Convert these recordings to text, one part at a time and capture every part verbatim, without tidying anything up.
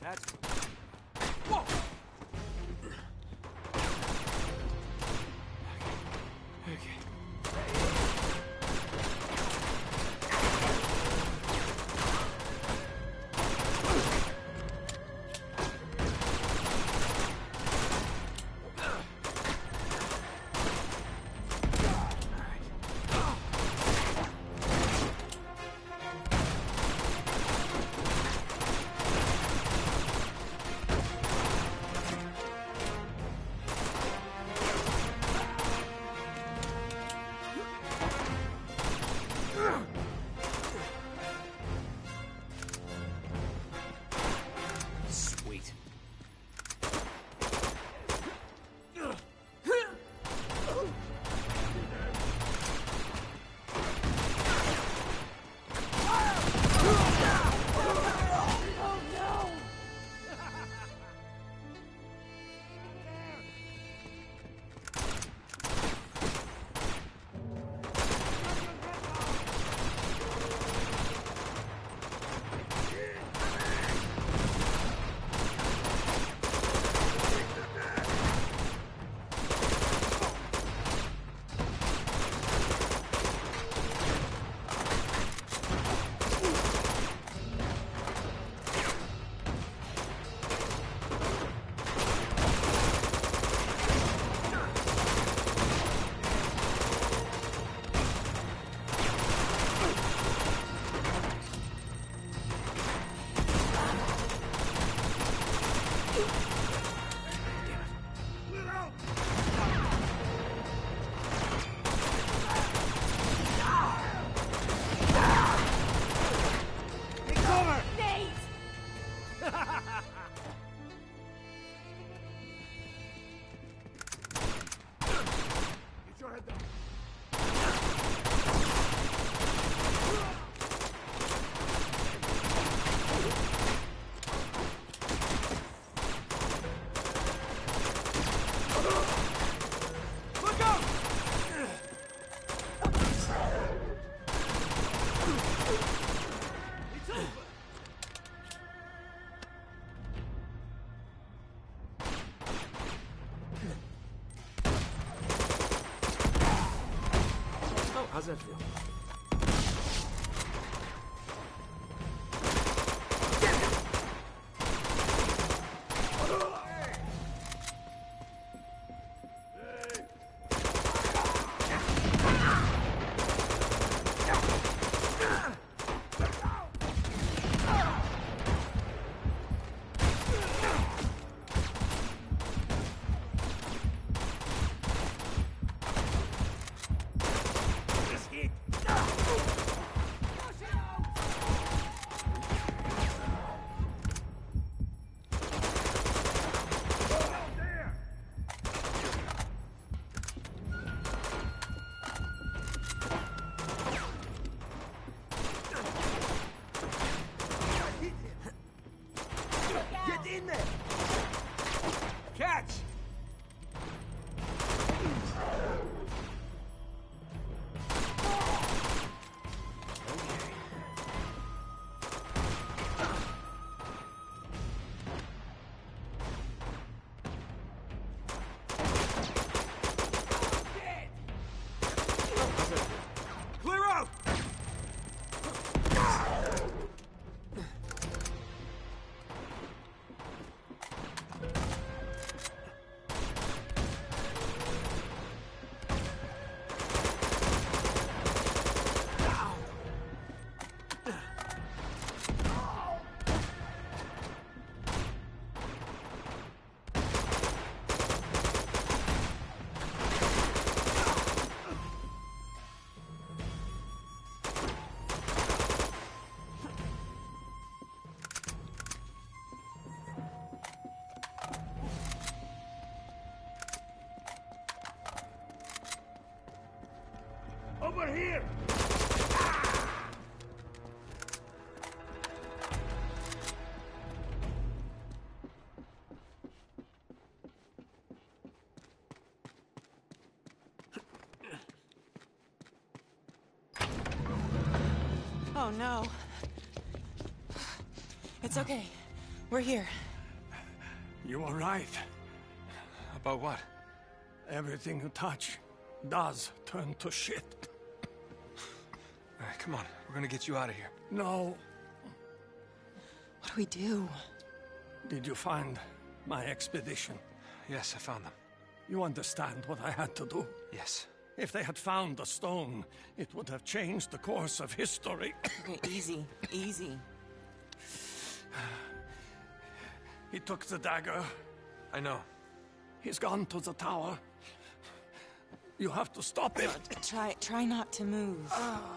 That's... Whoa! Okay. Okay. Sweet. How's that feel? Catch! Clear out! Over here! Oh no. It's okay. We're here. You were right. About what? Everything you touch does turn to shit. All right, come on. We're gonna get you out of here. No. What do we do? Did you find my expedition? Yes, I found them. You understand what I had to do? Yes. If they had found the stone, it would have changed the course of history. Okay, easy, easy. He took the dagger. I know. He's gone to the tower. You have to stop him. Try, try not to move.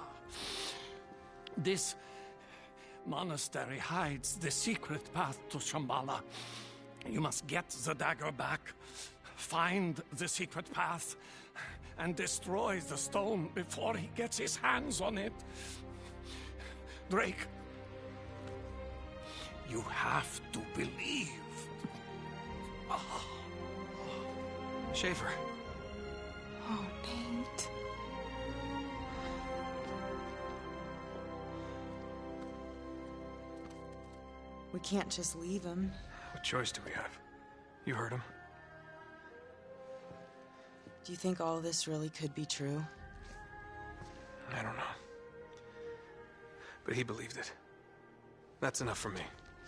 This monastery hides the secret path to Shambhala. You must get the dagger back, find the secret path, and destroy the stone before he gets his hands on it. Drake, you have to believe. Schaefer. Oh, Nate. We can't just leave him. What choice do we have? You heard him. Do you think all this really could be true? I don't know. But he believed it. That's enough for me.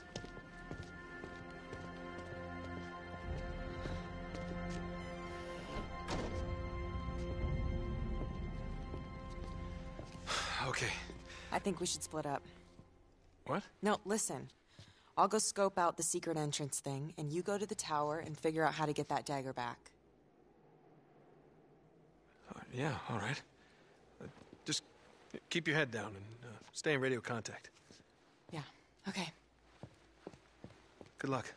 Okay. I think we should split up. What? No, listen. I'll go scope out the secret entrance thing, and you go to the tower and figure out how to get that dagger back. Uh, yeah, all right. Uh, just keep your head down and uh, stay in radio contact. Yeah, okay. Good luck.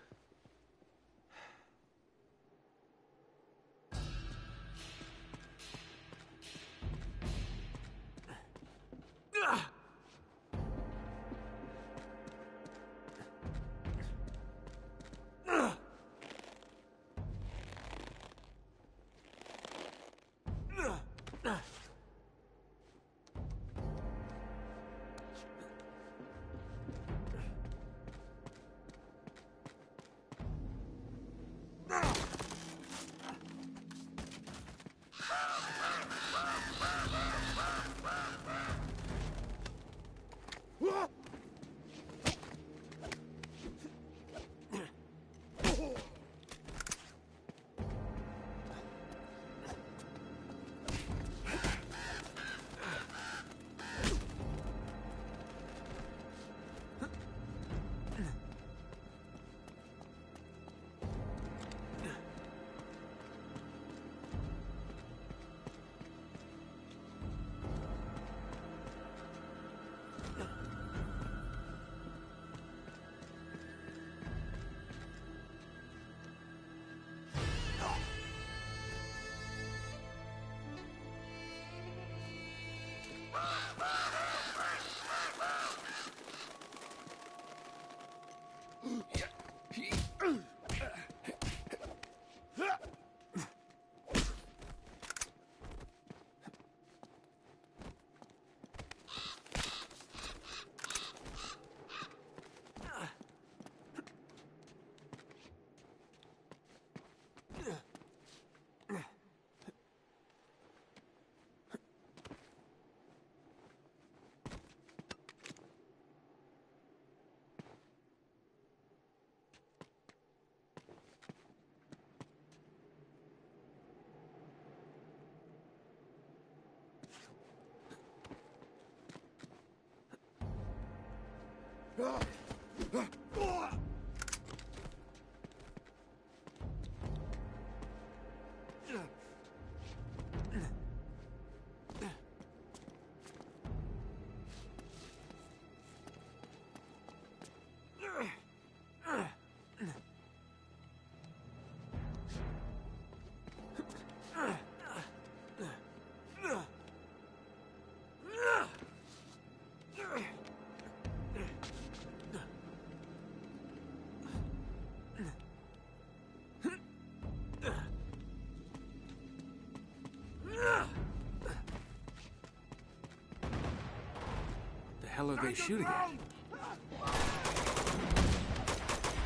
The hell are they shooting at?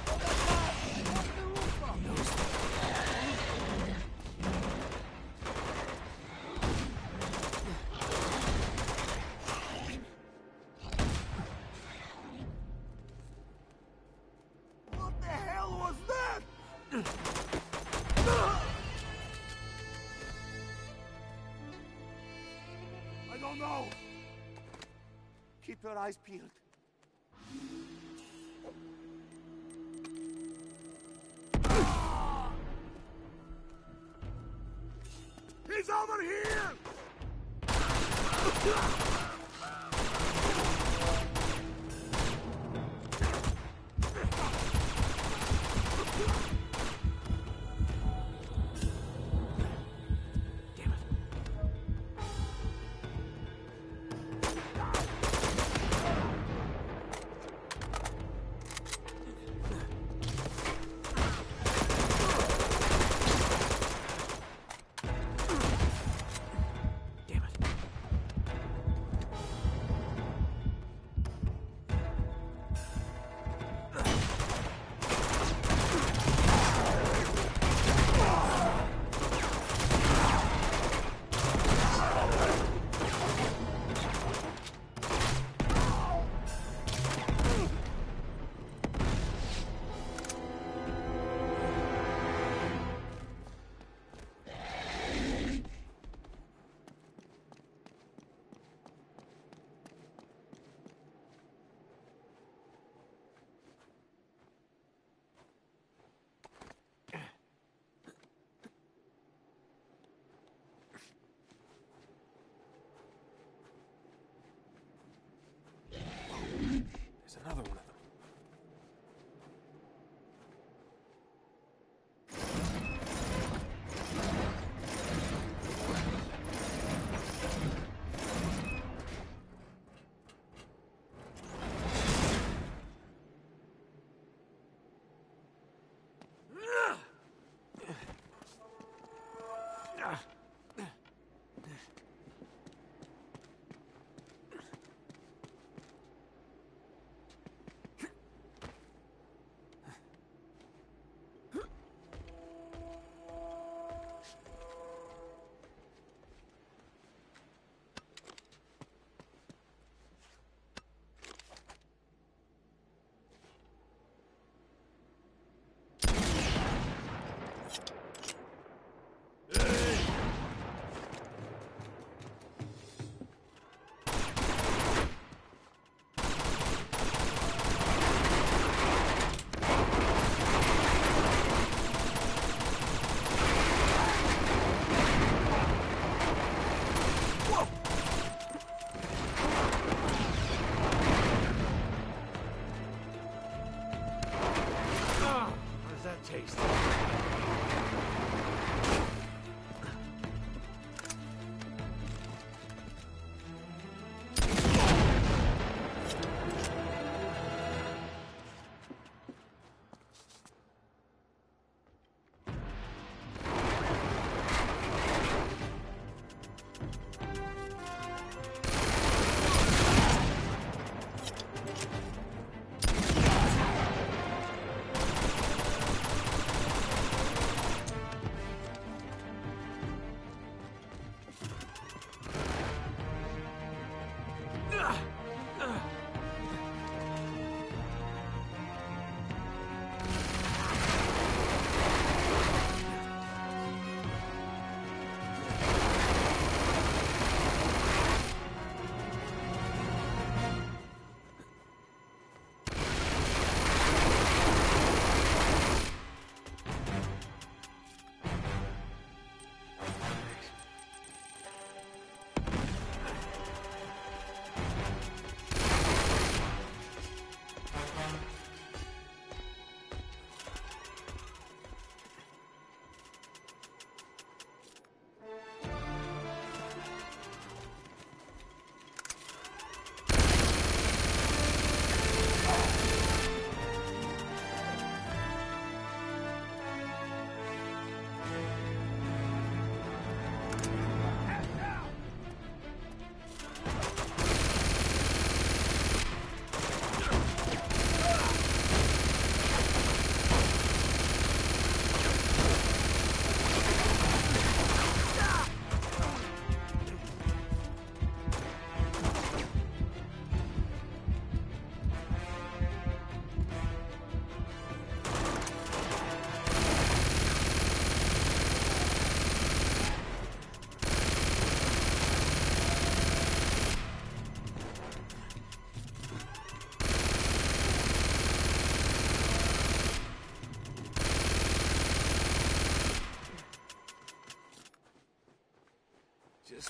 Keep your eyes peeled. He's over here! Damn it. Damn it.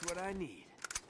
what I need.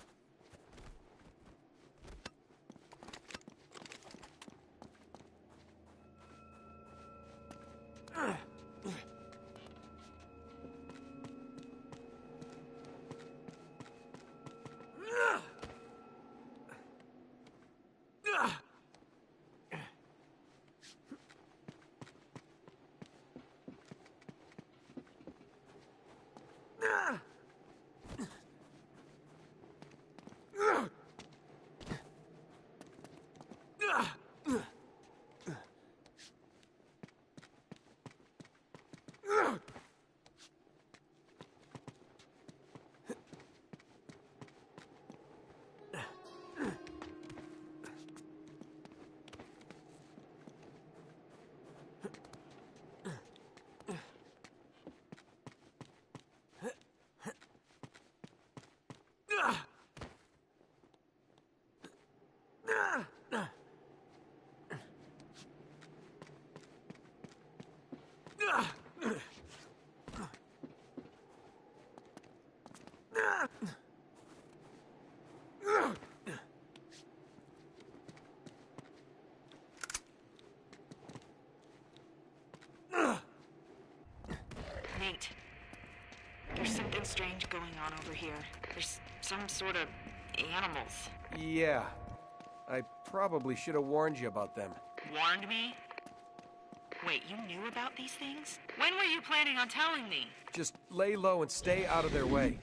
Nate, there's something strange going on over here. There's some sort of animals. Yeah. I probably should have warned you about them. Warned me? Wait, you knew about these things? When were you planning on telling me? Just lay low and stay out of their way.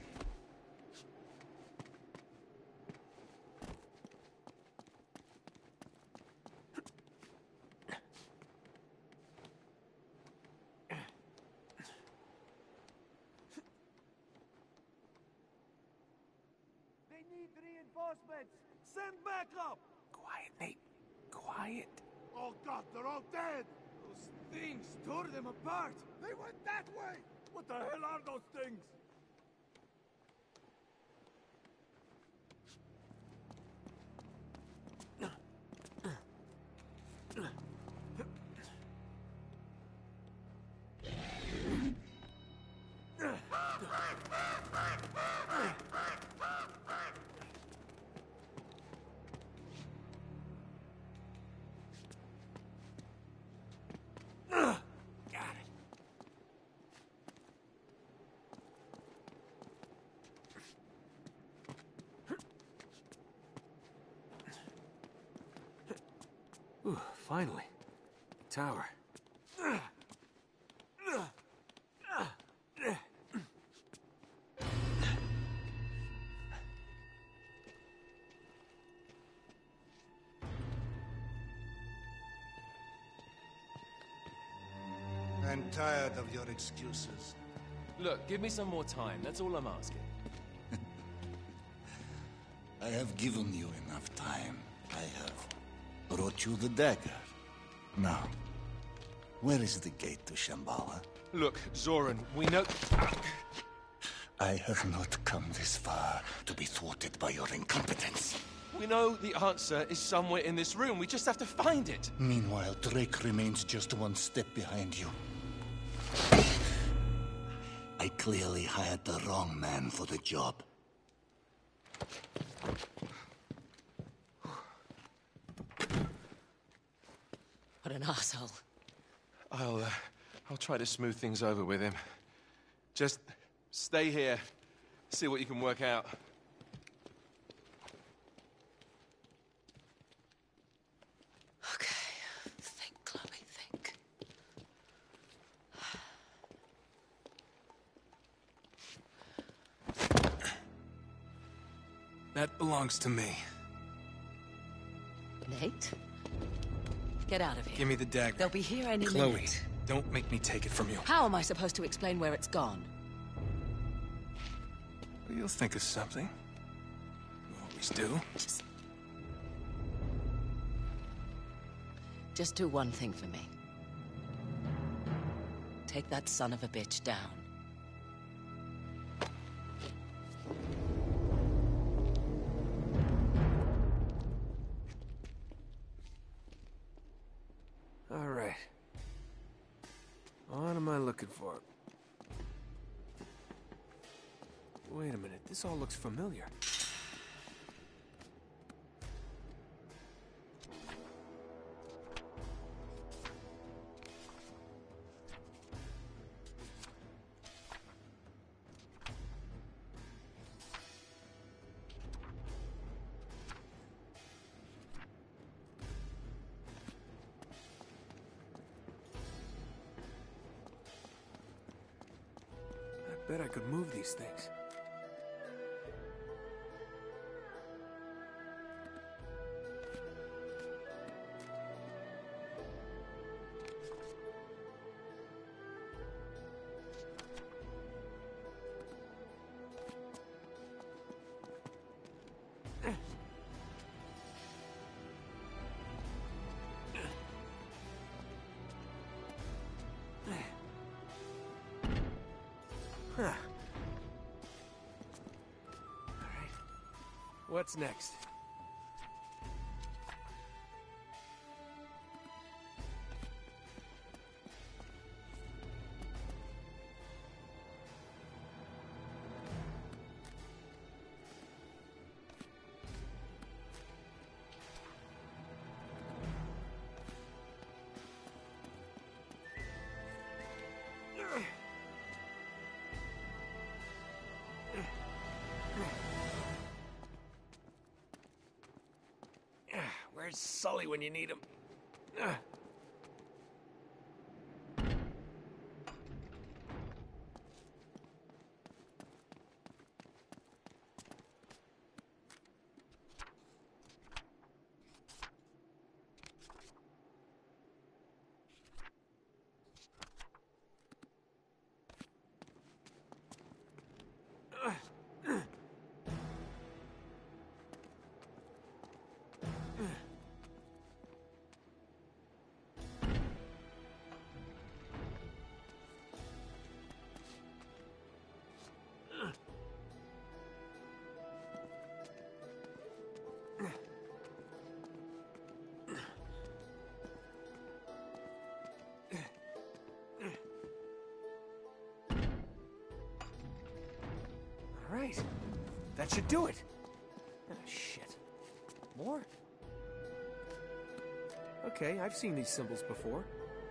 They need reinforcements! Send backup! Quiet, Nate. Quiet. Oh god, they're all dead! Those things tore them apart! They went that way! What the hell are those things? Ooh, finally. Tower. I'm tired of your excuses. Look, give me some more time. That's all I'm asking. I have given you enough time. I have brought you the dagger. Now, where is the gate to Shambhala? Look, Zoran, we know... I have not come this far to be thwarted by your incompetence. We know the answer is somewhere in this room. We just have to find it. Meanwhile, Drake remains just one step behind you. I clearly hired the wrong man for the job. What an asshole. I'll, uh, I'll try to smooth things over with him. Just stay here. See what you can work out. Okay. Think, Chloe, think. That belongs to me. Nate? Get out of here. Give me the dagger. They'll be here any Chloe, minute. don't make me take it from you. How am I supposed to explain where it's gone? You'll think of something. You always do. Just... Just do one thing for me. Take that son of a bitch down. All right. What am I looking for? Wait a minute, this all looks familiar. I bet I could move these things. Huh. All right. What's next? Where's Sully when you need him? Ugh. All right. That should do it. Oh, shit. More? Okay, I've seen these symbols before.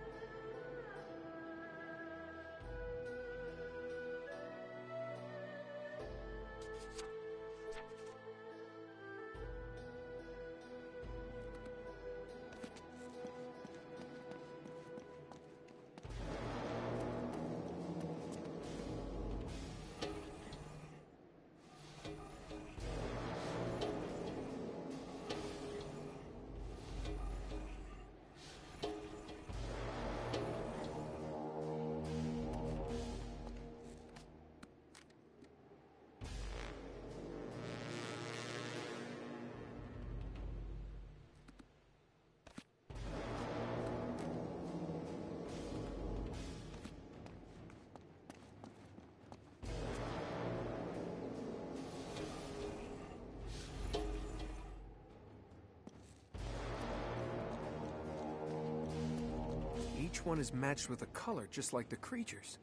Each one is matched with a color, just like the creatures.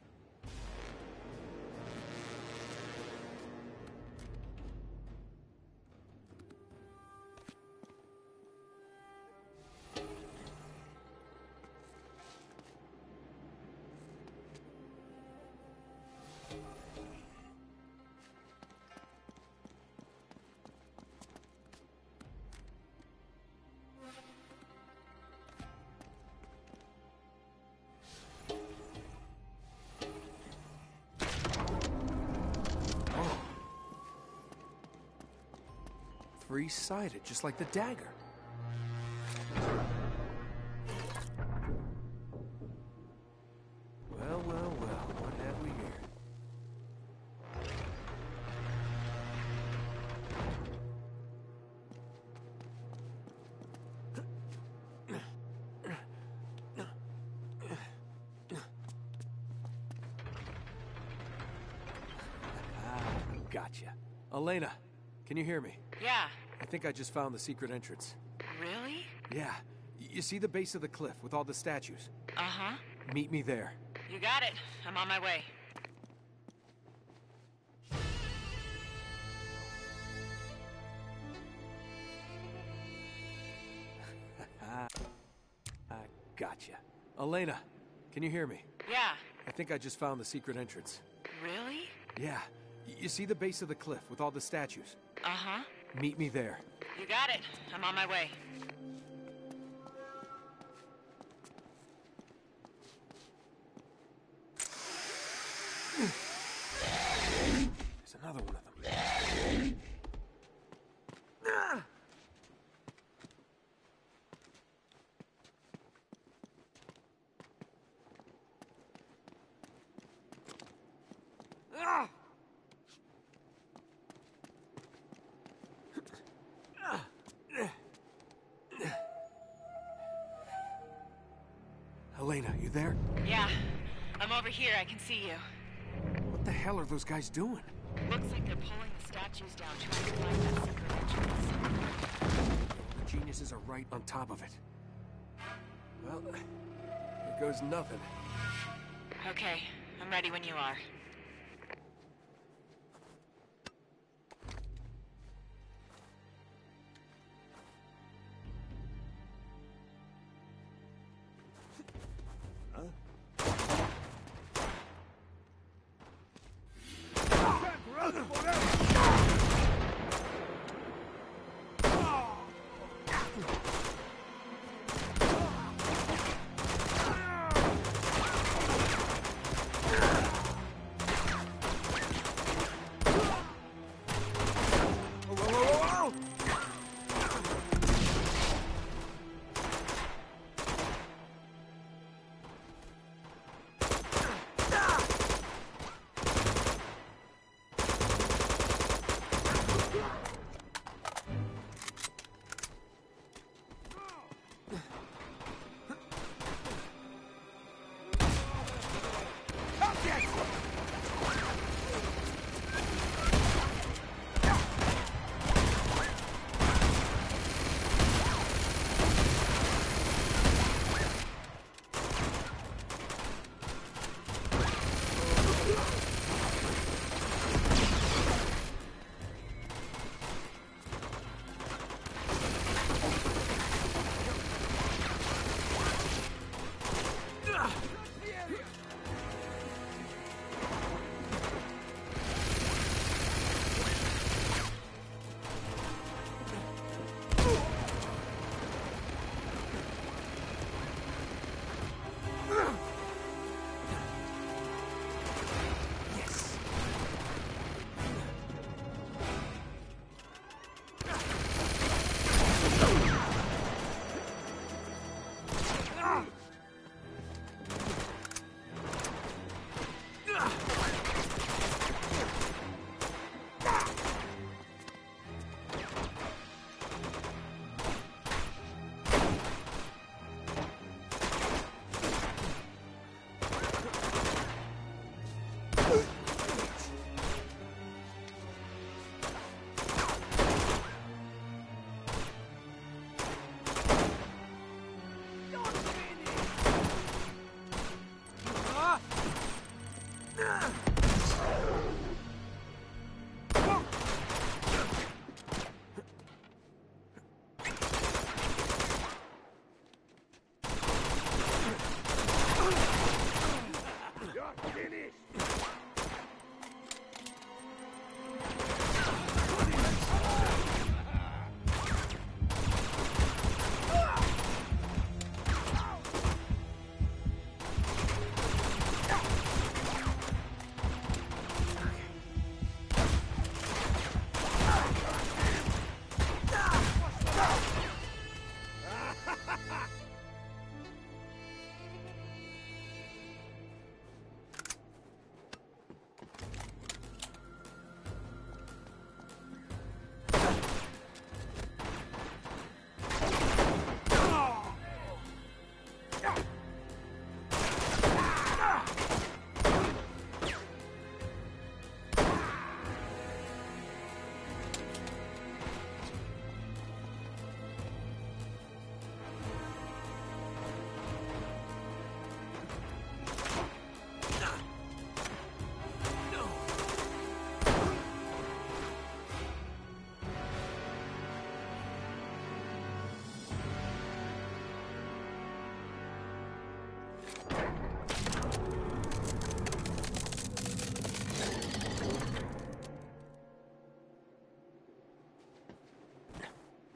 Three-sided, just like the dagger. Well, well, well, what have we here? Ah, gotcha. Elena, can you hear me? Yeah. I think I just found the secret entrance. Really? Yeah. Y- You see the base of the cliff with all the statues? Uh-huh. Meet me there. You got it. I'm on my way. Gotcha. Elena, can you hear me? Yeah. I think I just found the secret entrance. Really? Yeah. Y- You see the base of the cliff with all the statues? Uh-huh. Meet me there. You got it. I'm on my way. There's another one of them. Ah! Ah! Elena, you there? Yeah. I'm over here. I can see you. What the hell are those guys doing? Looks like they're pulling the statues down, trying to find that secret entrance. The geniuses are right on top of it. Well, here goes nothing. Okay. I'm ready when you are.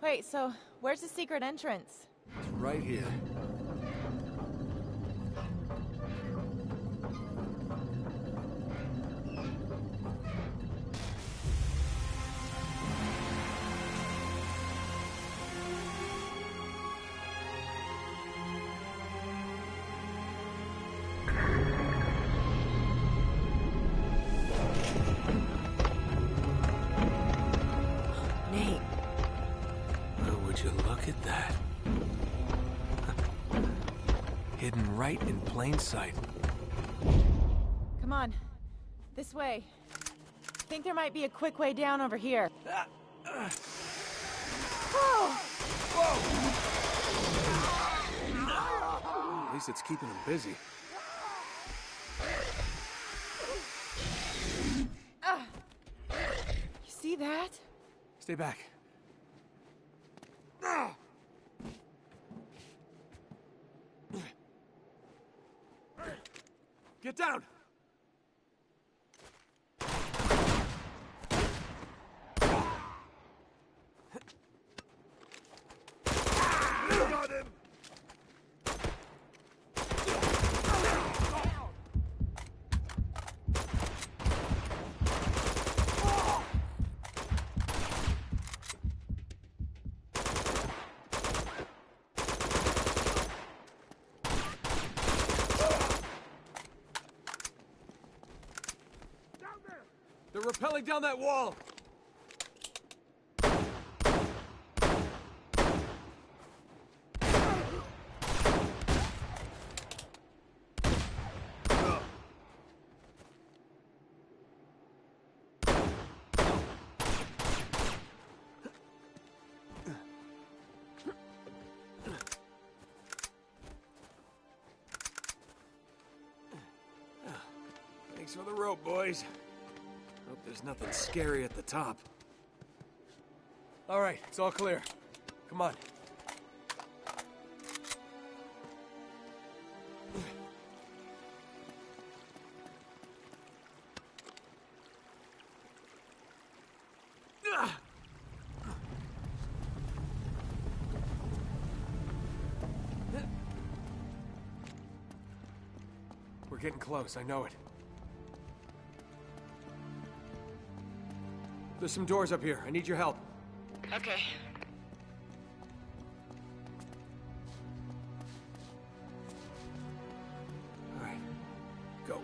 Wait, so where's the secret entrance? It's right here. Nate. Well, would you look at that? Hidden right in plain sight. Come on. This way. Think there might be a quick way down over here. Whoa! At least it's keeping him busy. Uh, you see that? Stay back. Get down! Got him! They're rappelling down that wall! Thanks for the rope, boys. Hope there's nothing scary at the top. All right, it's all clear. Come on. We're getting close, I know it. There's some doors up here. I need your help. Okay. All right. Go.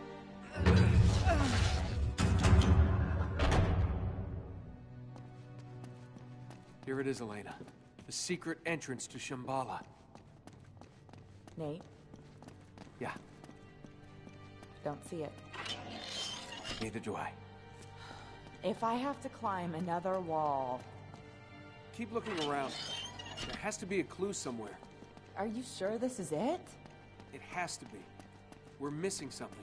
Here it is, Elena. The secret entrance to Shambhala. Nate, Yeah, don't see it. neither do I. If I have to climb another wall... Keep looking around. There has to be a clue somewhere. Are you sure this is it? It has to be. We're missing something.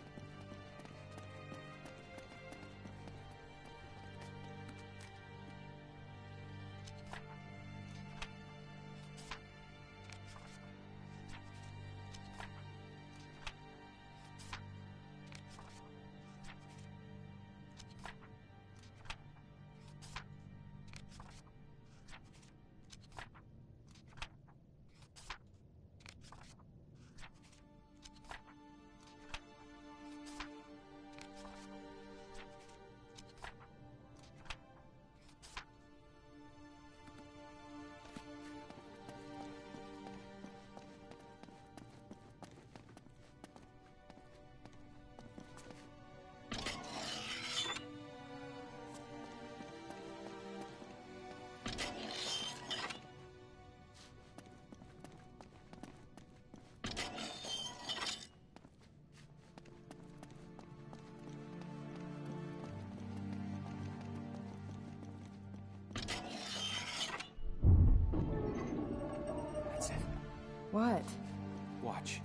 What? Watch.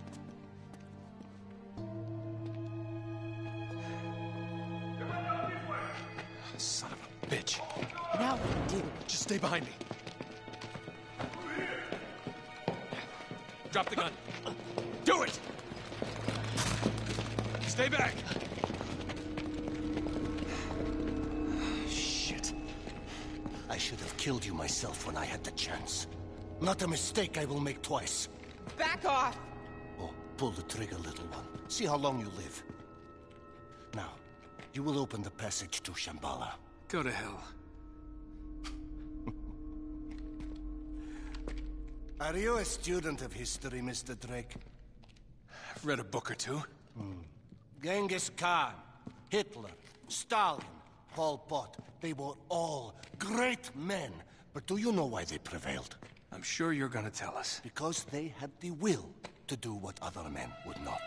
Son of a bitch. Now what do you do? Just stay behind me. Drop the gun. Do it! Stay back! Shit. I I should have killed you myself when I had the chance. Not a mistake I will make twice. Back off! Oh, pull the trigger, little one. See how long you live. Now, you will open the passage to Shambhala. Go to hell. Are you a student of history, Mister Drake? I've read a book or two. Hmm. Genghis Khan, Hitler, Stalin, Pol Pot, they were all great men. But do you know why they prevailed? I'm sure you're gonna tell us. Because they had the will to do what other men would not.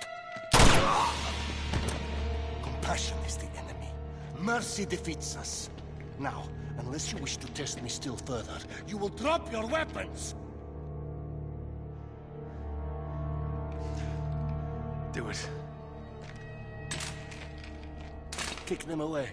Compassion is the enemy. Mercy defeats us. Now, unless you wish to test me still further, you will drop your weapons! Do it. Kick them away.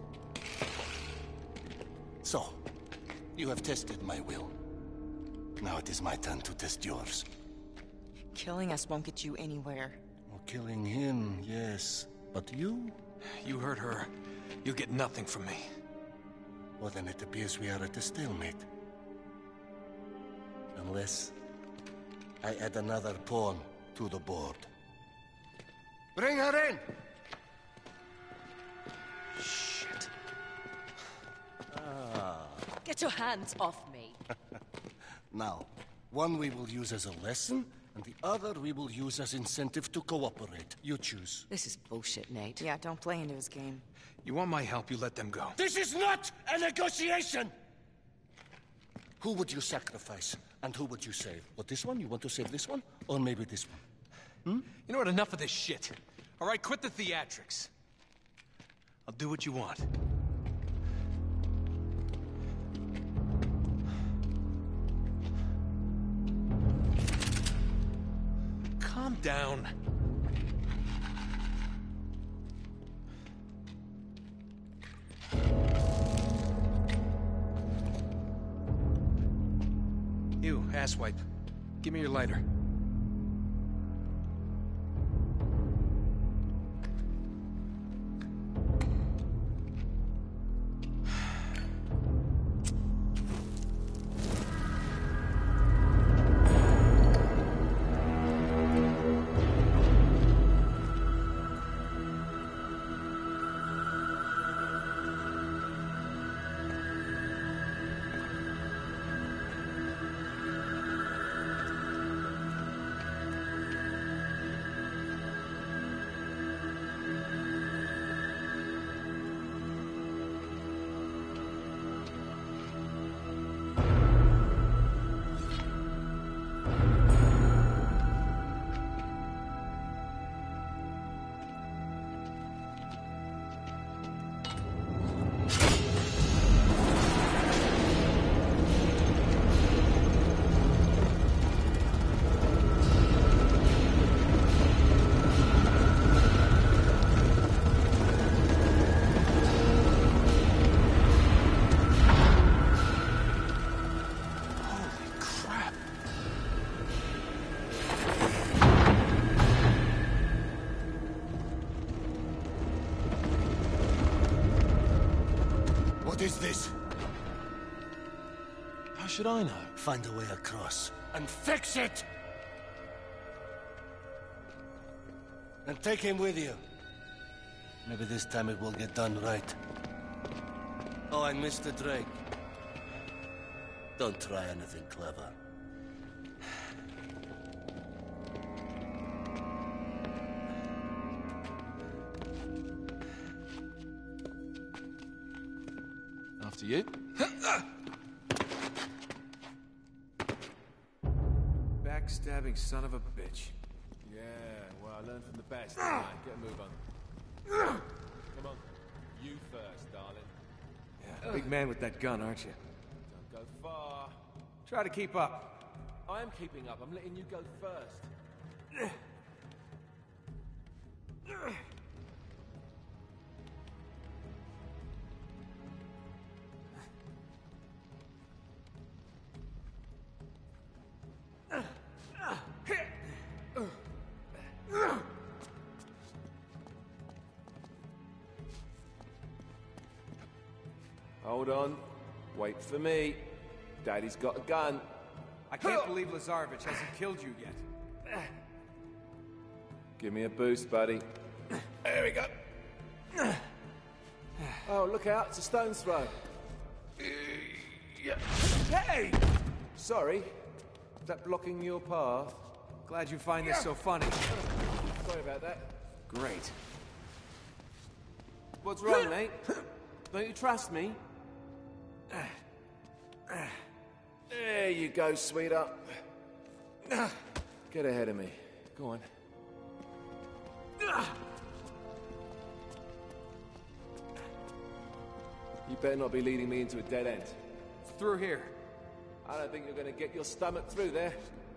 So, you have tested my will. Now it is my turn to test yours. Killing us won't get you anywhere. Well, killing him, yes. But you? You hurt her. You'll get nothing from me. Well, then it appears we are at a stalemate. Unless I add another pawn to the board. Bring her in! Shit. Ah. Get your hands off me. Now, one we will use as a lesson, and the other we will use as incentive to cooperate. You choose. This is bullshit, Nate. Yeah, don't play into his game. You want my help, you let them go. This is not a negotiation! Who would you sacrifice, and who would you save? What, this one? You want to save this one? Or maybe this one? Hmm? You know what? Enough of this shit. All right, quit the theatrics. I'll do what you want. Calm down. You, asswipe. Give me your lighter. What is this? How should I know? Find a way across and fix it! And take him with you. Maybe this time it will get done right. Oh, and Mister Drake. Don't try anything clever. After you. Backstabbing son of a bitch. Yeah, well, I learned from the best. Right, get a move on. Come on. You first, darling. Yeah, big man with that gun, aren't you? Don't go far. Try to keep up. I am keeping up. I'm letting you go first. Hold on. Wait for me. Daddy's got a gun. I can't believe Lazarevich hasn't killed you yet. Give me a boost, buddy. There we go. Oh, look out. It's a stone's throw. Yeah. Hey! Sorry. Is that blocking your path? Glad you find this so funny. Sorry about that. Great. What's wrong, mate? Don't you trust me? There you go, sweetheart. Get ahead of me. Go on. You better not be leading me into a dead end. It's through here. I don't think you're going to get your stomach through there.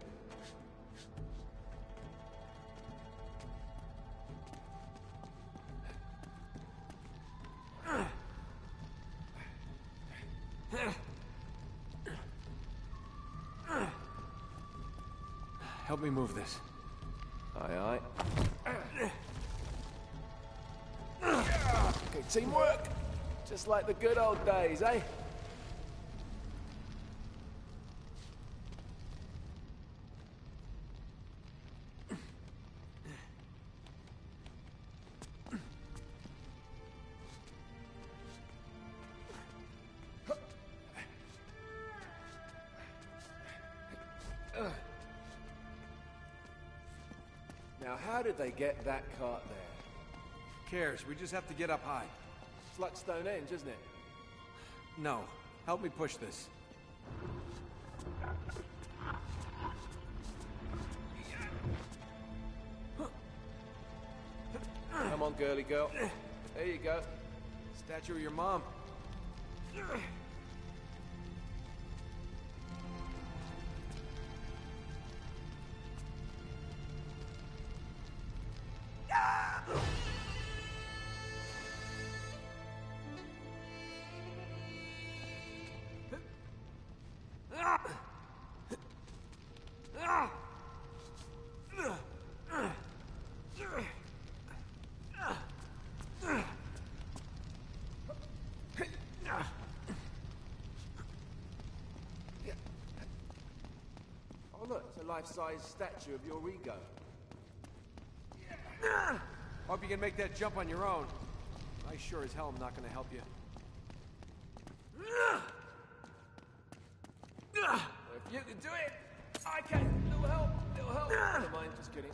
Help me move this. Aye, aye. Okay, teamwork. Just like the good old days, eh? Now, how did they get that cart there? Who cares? We just have to get up high. It's like Stonehenge, isn't it? No. Help me push this. Come on, girly girl. There you go. Statue of your mom. Oh, look, it's a life-size statue of your ego. Hope you can make that jump on your own. I sure as hell am not gonna help you. If you can do it, I can. Little help, little help. Never mind, just kidding.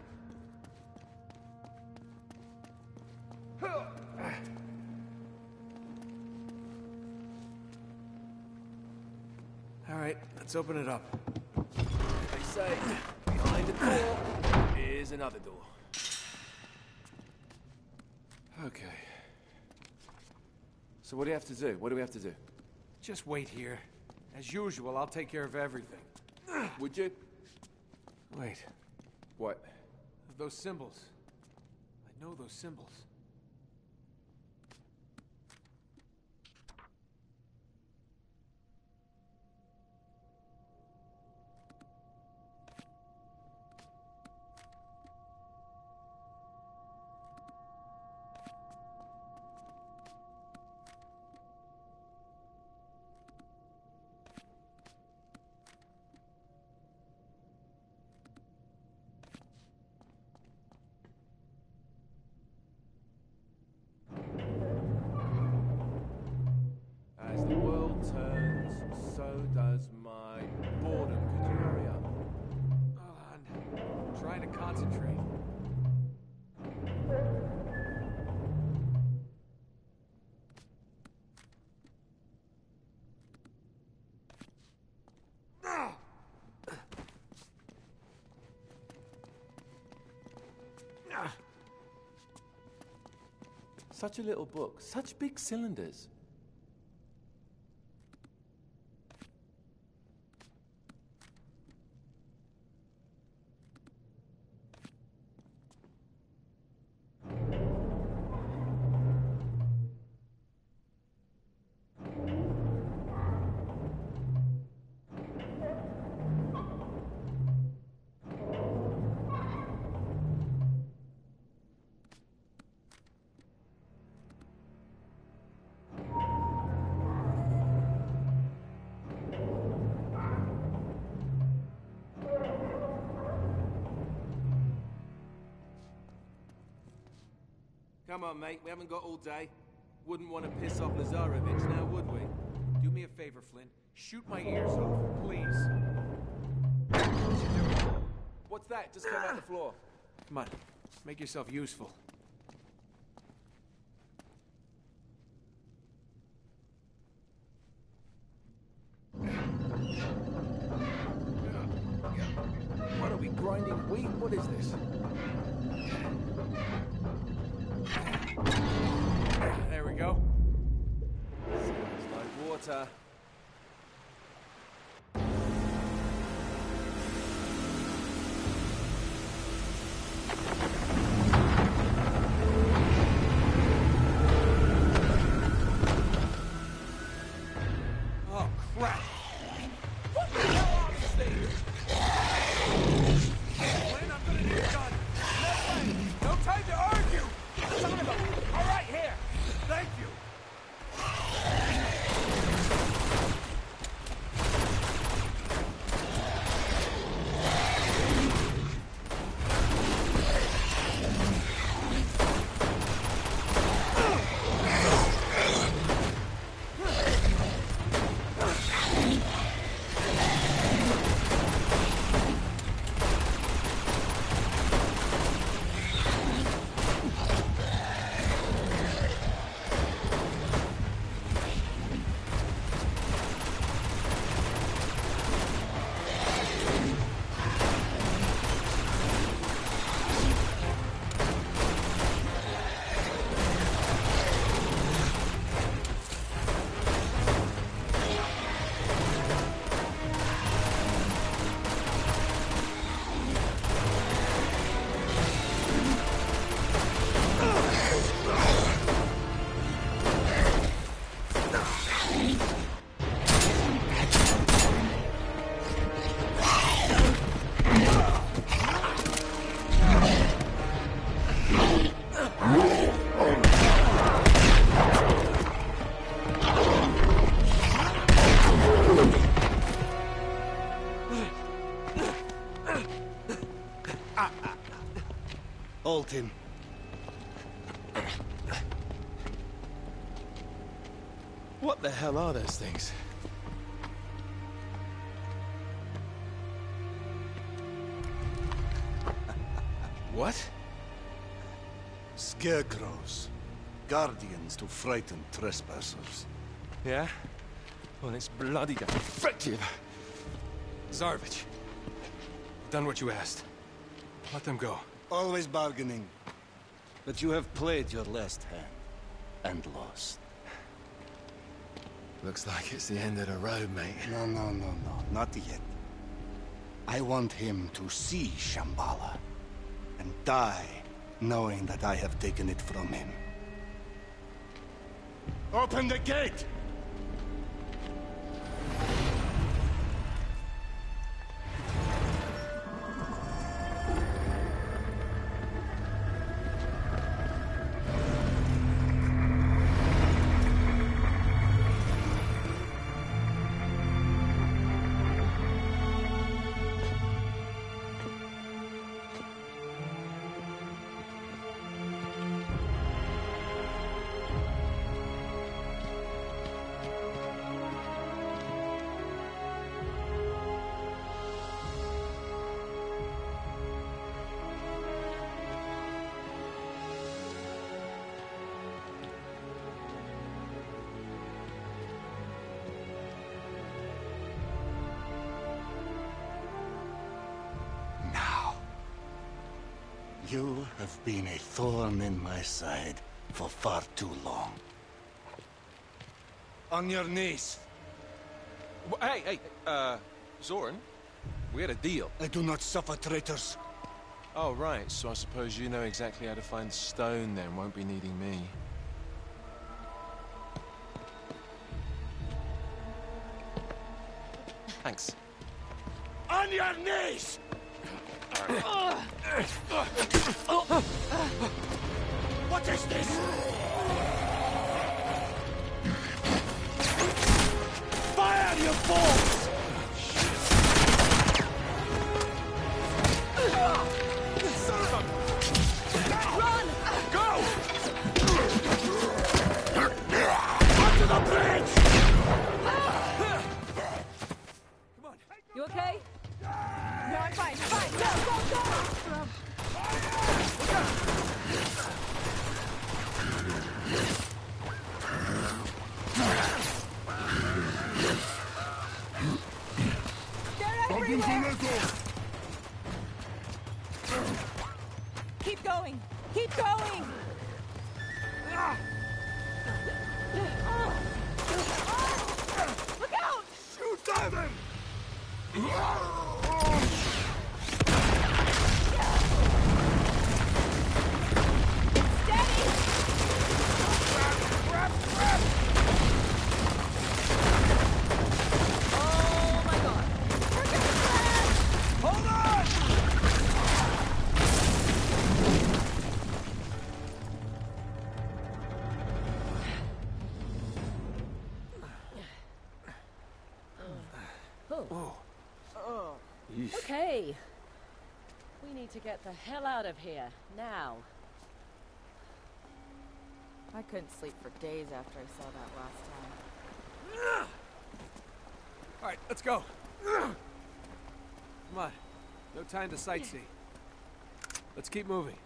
All right, let's open it up. They say behind a door is another door. Okay. So what do you have to do? What do we have to do? Just wait here. As usual, I'll take care of everything. Would you? Wait. What? Those symbols. I know those symbols. As the world turns, so does my boredom. Could you hurry up? Hold on. I'm trying to concentrate. Such a little book, such big cylinders. Come on, mate. We haven't got all day. Wouldn't want to piss off Lazarovich, now would we? Do me a favor, Flynn. Shoot my ears off, please. What you doing? What's that? Just came out the floor. Come on. Make yourself useful. What are we, grinding wheat? What is this? There we go. Smells like water. Oh, crap! What the hell are these things? Flynn, I'm gonna need a gun. No way! No time to argue! Son of a... All right, here! Thank you! Halt him. What the hell are those things? What? Scarecrows. Guardians to frighten trespassers. Yeah? Well, it's bloody effective. Zarovich, done what you asked. Let them go. Always bargaining. But you have played your last hand. And lost. Looks like it's the end of the road, mate. No, no, no, no. Not yet. I want him to see Shambhala. And die, knowing that I have taken it from him. Open the gate! You have been a thorn in my side for far too long. On your knees. Well, hey, hey, uh, Zoran, we had a deal. I do not suffer traitors. Oh, right, so I suppose you know exactly how to find stone then, won't be needing me. Thanks. On your knees! What is this? Fire, you fools! Son of a... Run! Go! Keep going! Keep going! Look out! Shoot at him! Steady! Grab, grab! Oh my god! We're gonna crash! Hold on! Oh. Okay. We need to get the hell out of here, now. I couldn't sleep for days after I saw that last time. All right, let's go. Come on. No time to sightsee. Let's keep moving.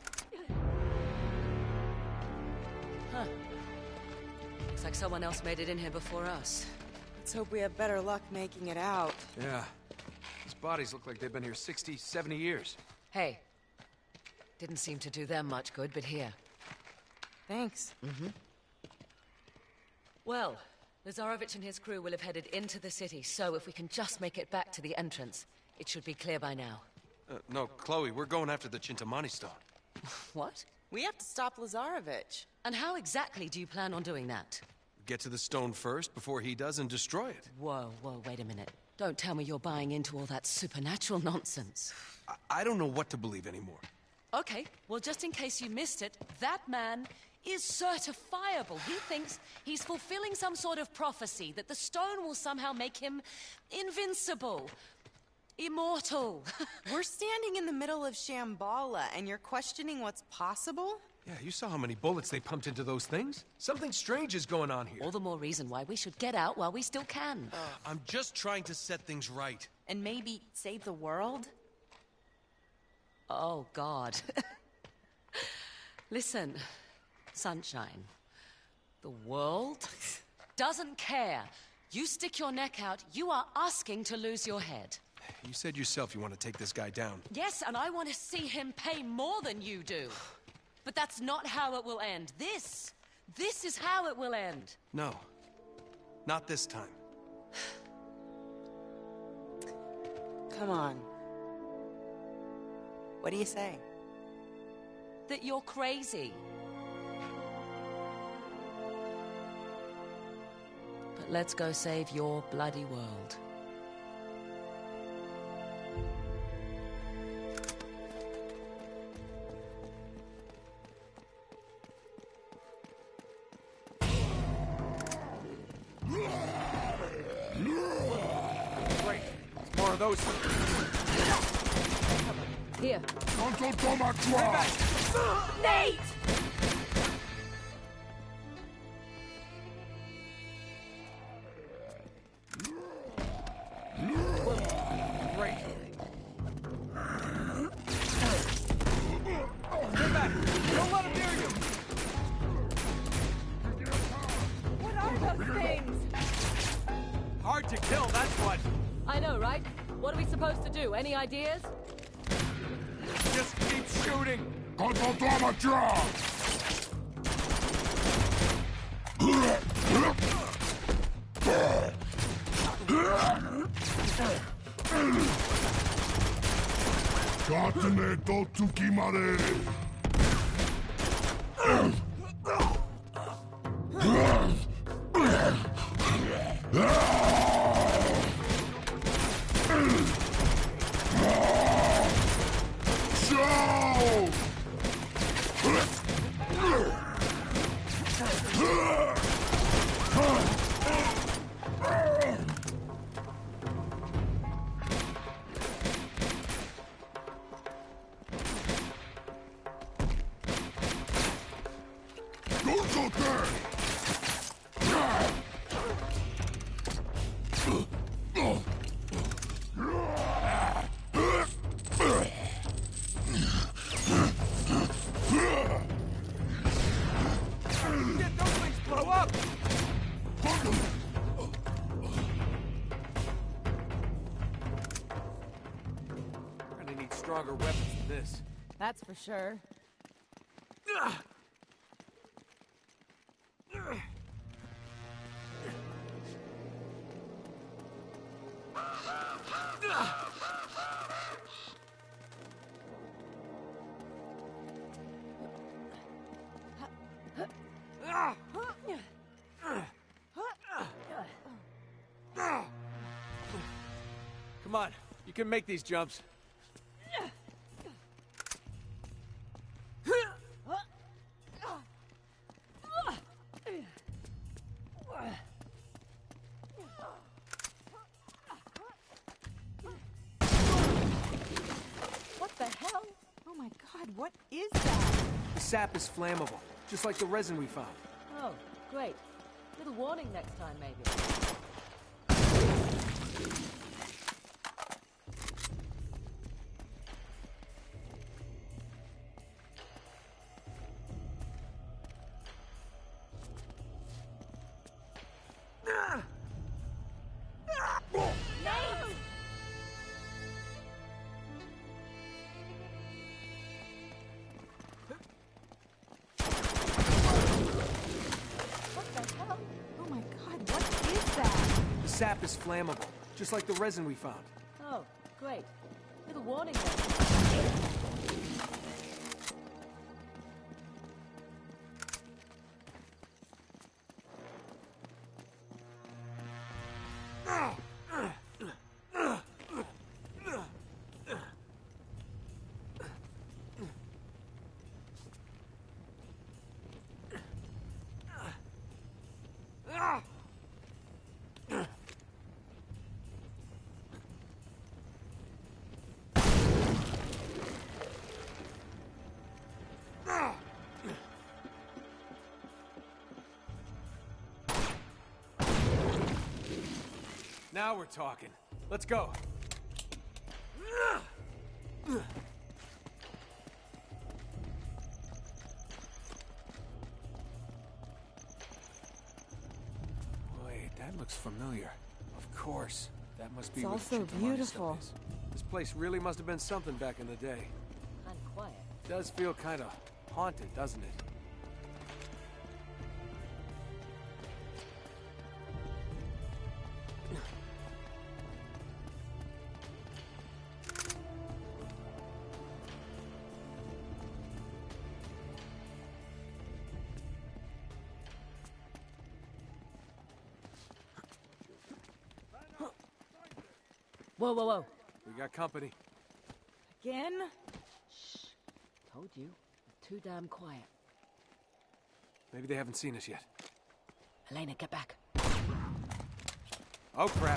Huh. Looks like someone else made it in here before us. Let's hope we have better luck making it out. Yeah. These bodies look like they've been here sixty, seventy years. Hey. Didn't seem to do them much good, but here. Thanks. Mm-hmm. Well, Lazarovich and his crew will have headed into the city, so if we can just make it back to the entrance, it should be clear by now. Uh, no, Chloe, we're going after the Chintamani stone. What? We have to stop Lazarovich. And how exactly do you plan on doing that? Get to the stone first before he does and destroy it. Whoa, whoa, wait a minute. Don't tell me you're buying into all that supernatural nonsense. I, I don't know what to believe anymore. Okay, well, just in case you missed it, that man is certifiable. He thinks he's fulfilling some sort of prophecy that the stone will somehow make him invincible, immortal. We're standing in the middle of Shambhala, and you're questioning what's possible? Yeah, you saw how many bullets they pumped into those things? Something strange is going on here. All the more reason why we should get out while we still can. Uh, I'm just trying to set things right. And maybe save the world? Oh, God. Listen, Sunshine. The world doesn't care. You stick your neck out, you are asking to lose your head. You said yourself you want to take this guy down. Yes, and I want to see him pay more than you do. But that's not how it will end. This, this is how it will end. No, not this time. Come on. What do you say? That you're crazy. But let's go save your bloody world. Great. More of those. Here. Nate! Great. Stay back. Don't let him near you. What are those things? Hard to kill, that's what. I know, right? What are we supposed to do? Any ideas? Just keep shooting. Get those things blow up. Gonna need stronger weapons than this. That's for sure. Come on, you can make these jumps. What the hell? Oh my god, what is that? The sap is flammable, just like the resin we found. Oh, great. Little warning next time, maybe. Oh my god, what is that? The sap is flammable, just like the resin we found. Oh, great. Little warning then. Now we're talking. Let's go. Wait, that looks familiar. Of course. That must be It's where also the Chitaman's beautiful. stuff is. This place really must have been something back in the day. And quiet. Does feel kind of haunted, doesn't it? Whoa, whoa, whoa. We got company. Again? Shh. Told you. Too damn quiet. Maybe they haven't seen us yet. Elena, get back. Oh, crap.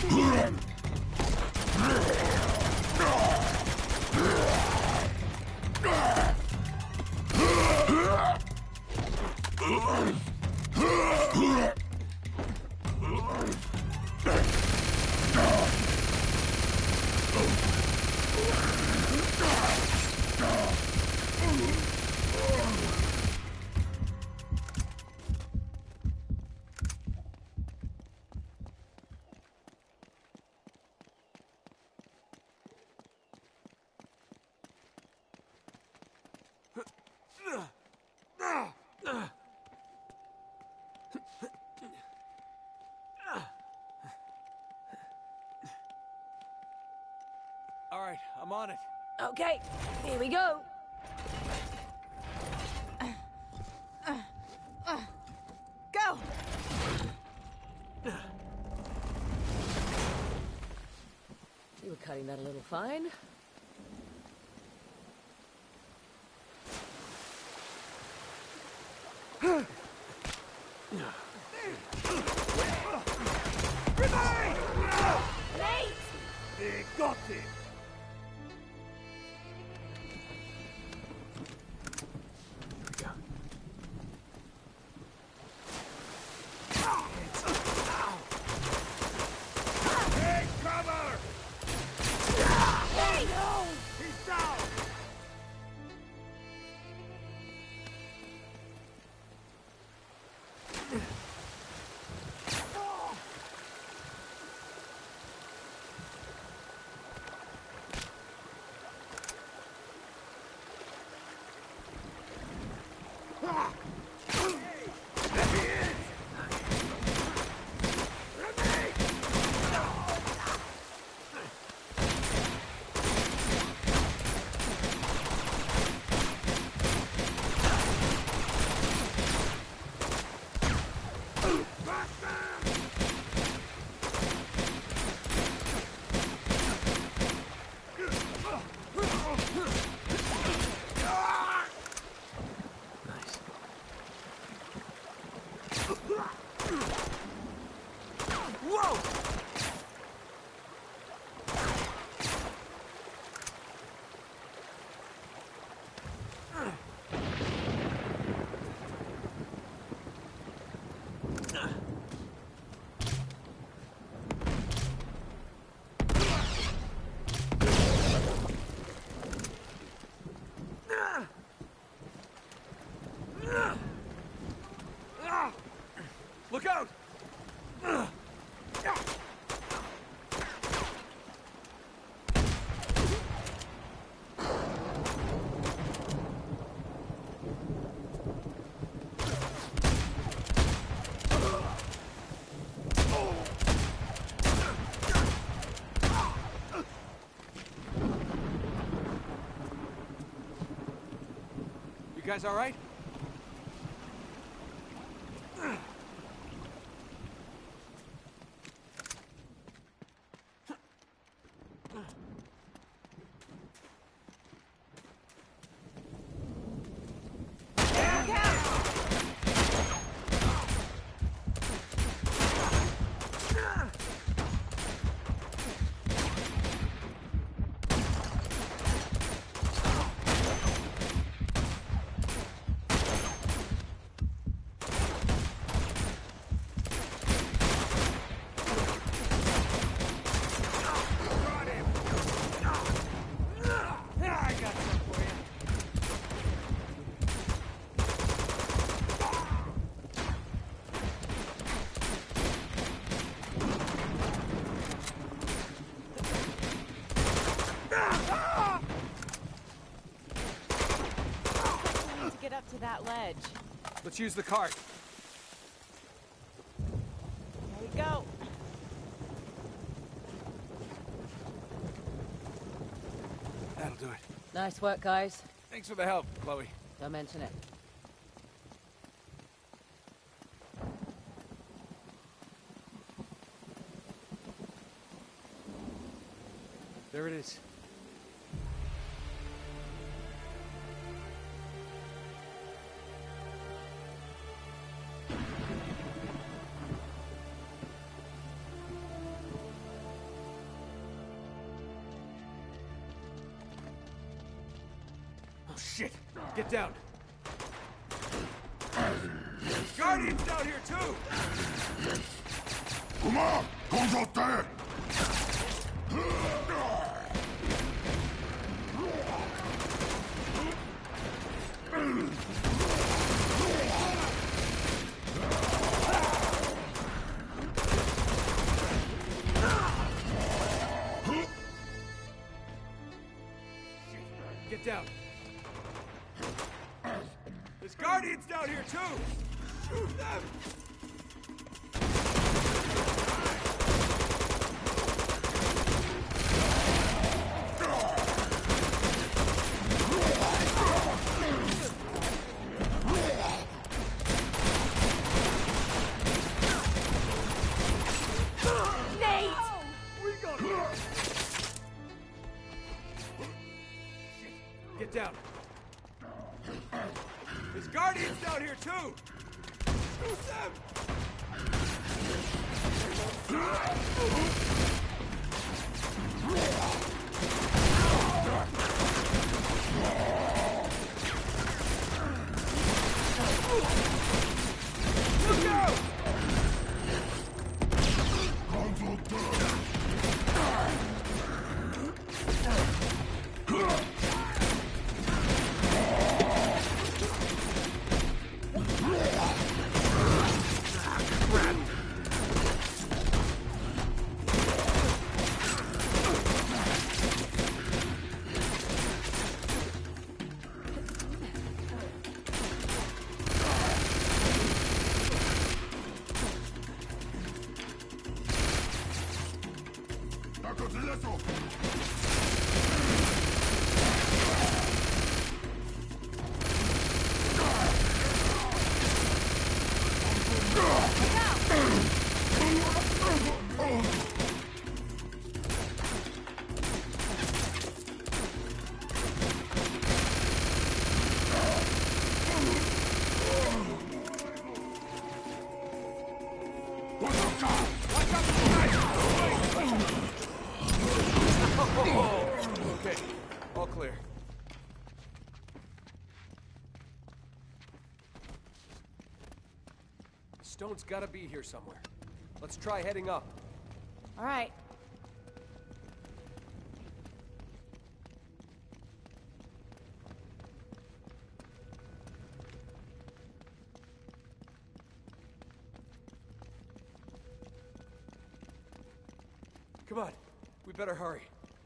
All right, I'm on it. Okay, here we go. Go! You were cutting that a little fine. Nate! They got him! Take cover! Hey! No! He's down! Look out! You guys all right? To that ledge. Let's use the cart. There we go. That'll do it. Nice work, guys. Thanks for the help, Chloe. Don't mention it. There it is. Shit! Get down! Guardians down here too! Come on! Guns out there! Get down! There's Guardians down here too! Shoot them! Get down. There's Guardians down here too! Shoot them! Look out! Okay, all clear. The stone's gotta be here somewhere. Let's try heading up. All right. Come on, we better hurry.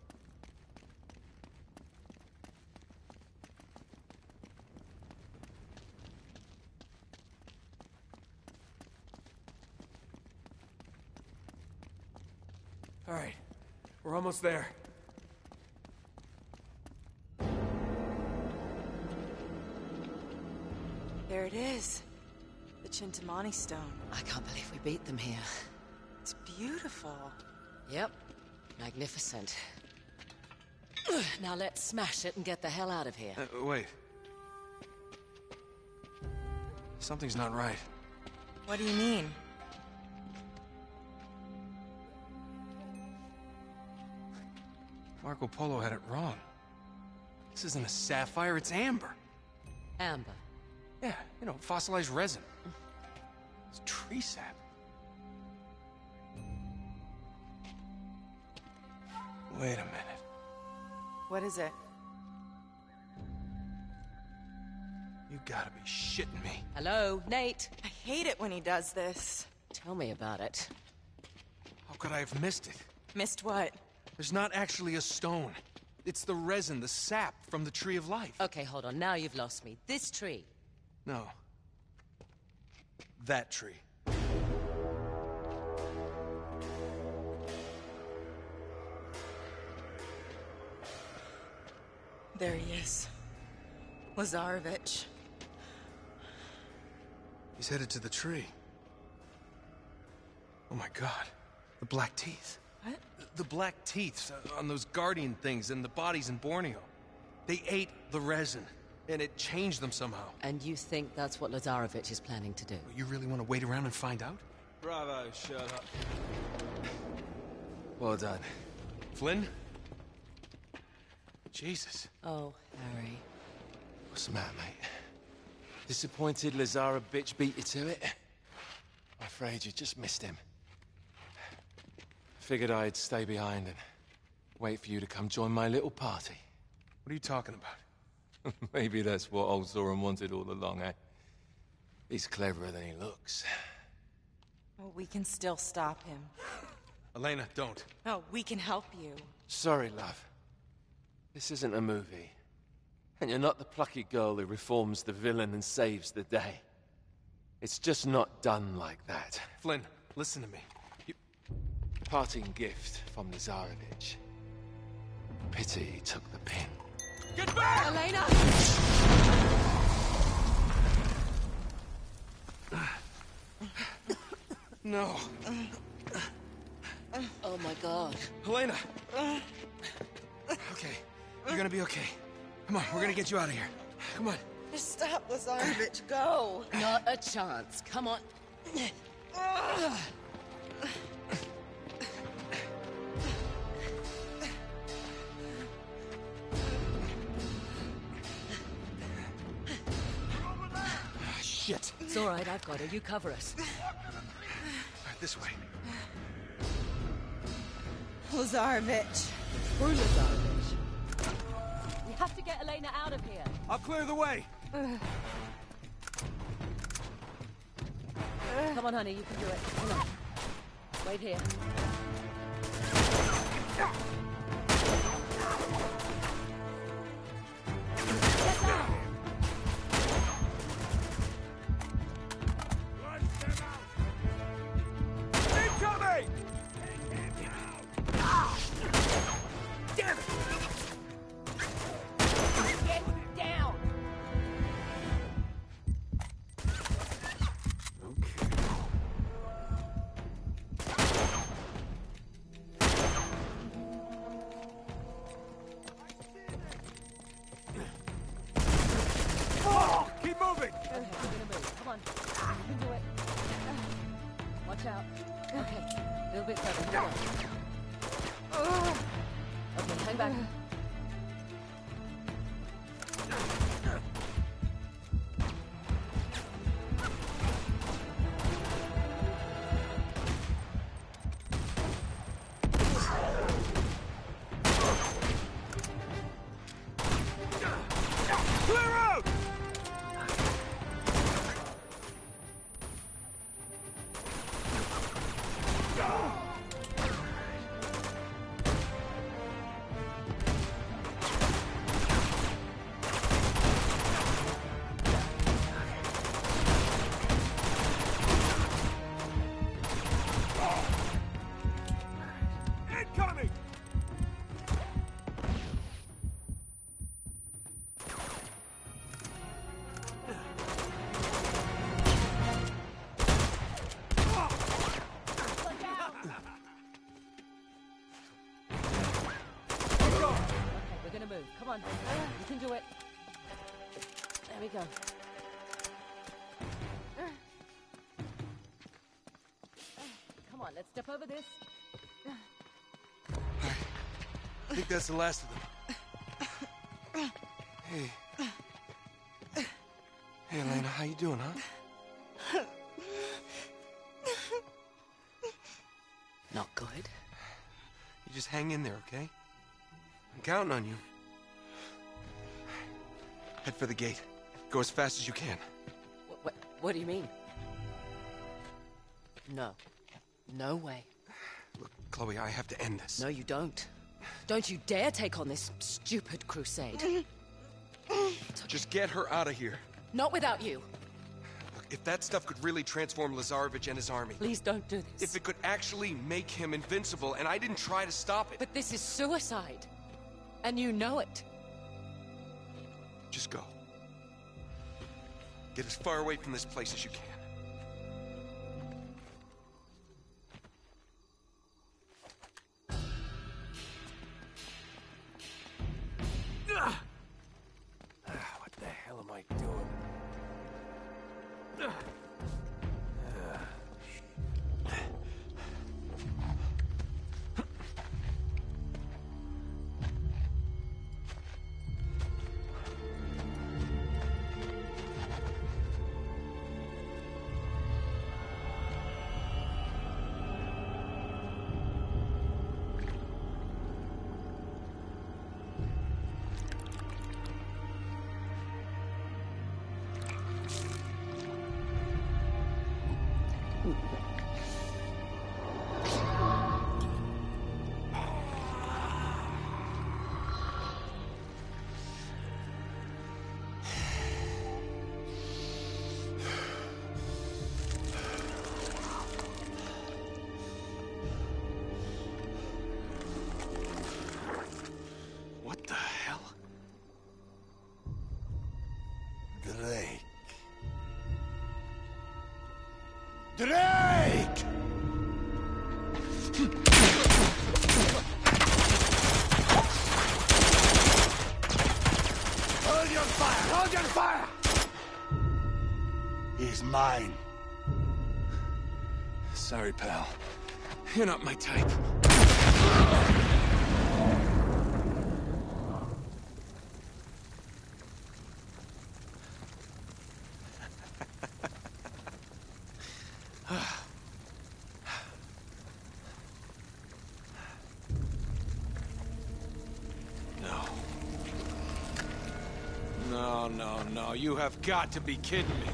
All right, we're almost there. There it is. The Chintamani stone. I can't believe we beat them here. It's beautiful. Yep. Magnificent. Now let's smash it and get the hell out of here. Uh, wait. Something's not right. What do you mean? Marco Polo had it wrong. This isn't a sapphire, it's amber. Amber? Yeah, you know, fossilized resin. It's tree sap. Wait a minute. What is it? You gotta be shitting me. Hello, Nate? I hate it when he does this. Tell me about it. How could I have missed it? Missed what? There's not actually a stone. It's the resin, the sap from the Tree of Life. Okay, hold on. Now you've lost me. This tree. No. That tree. There he is. Lazarevich. He's headed to the tree. Oh my god. The black teeth. What? The black teeth on those guardian things and the bodies in Borneo. They ate the resin, and it changed them somehow. And you think that's what Lazarevich is planning to do? You really want to wait around and find out? Bravo, Sherlock. Well done. Flynn? Jesus. Oh, Harry. What's the matter, mate? Disappointed Lazara bitch beat you to it? I'm afraid you just missed him. Figured I'd stay behind and wait for you to come join my little party. What are you talking about? Maybe that's what old Zoran wanted all along, eh? He's cleverer than he looks. Well, we can still stop him. Elena, don't. Oh, we can help you. Sorry, love. This isn't a movie. And you're not the plucky girl who reforms the villain and saves the day. It's just not done like that. Flynn, listen to me. You... Parting gift from Lazarevich. Pity he took the pin. Get back! Elena! No. Oh my god. Helena! Okay, you're gonna be okay. Come on, we're gonna get you out of here. Come on. Stop, Lazarevich, go! Not a chance. Come on. Shit. It's all right, I've got her. You cover us. All right, this way. Lazarevich. Through Lazarevich. We have to get Elena out of here. I'll clear the way. Come on, honey, you can do it. Come on. Wait here. Get down! Incoming! Damn it! Get down! Oh, keep moving! Okay, we're gonna move. Come on. You can do it. Watch out. Okay, a little bit further. Hold on. Okay, hang back. Clear out! Incoming! Okay, we're gonna move. Come on. You can do it. There we go. Come on, let's step over this. I think that's the last of them. Hey. Hey, Elena, how you doing, huh? Not good. You just hang in there, okay? I'm counting on you. Head for the gate. Go as fast as you can. What, what, what do you mean? No. No way. Look, Chloe, I have to end this. No, you don't. Don't you dare take on this stupid crusade. Just get her out of here. Not without you. Look, if that stuff could really transform Lazarevich and his army... Please don't do this. If it could actually make him invincible, and I didn't try to stop it... But this is suicide. And you know it. Just go. Get as far away from this place as you can. What the hell am I doing? Drake! Hold your fire! Hold your fire! He's mine. Sorry, pal. You're not my type. No. No, no, no. You have got to be kidding me.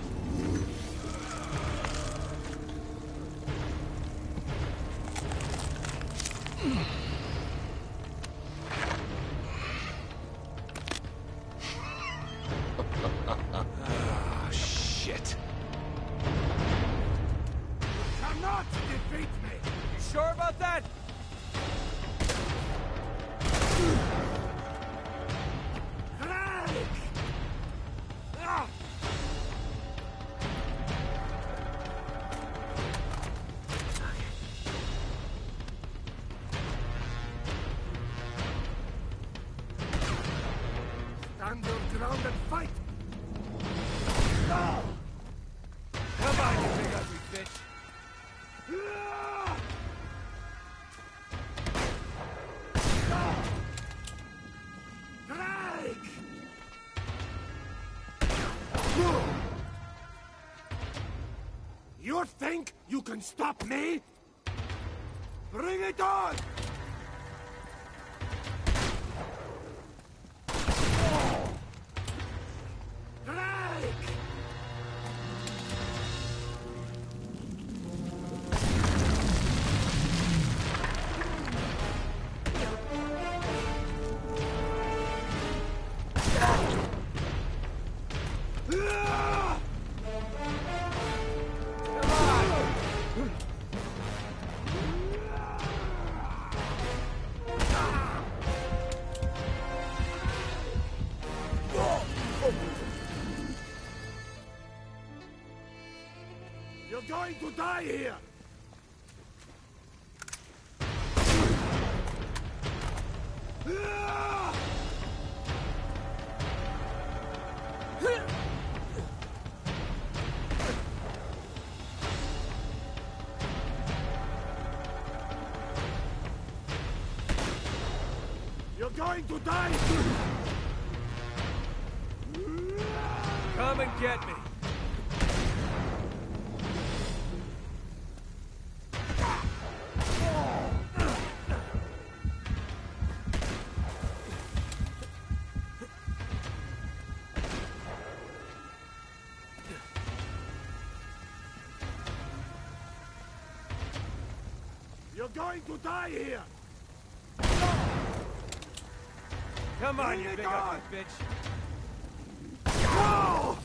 Ah, shit. You cannot defeat me! You sure about that? Drake! Ah! Stand your ground and fight! No! Come on, you big ugly bitch. Ah! Drake! You think you can stop me? Bring it on! Drake! Ah! You're going to die here! Ah! You're going to die! Come and get me. You're going to die here! Come on, Bring you it big on! ugly bitch. No!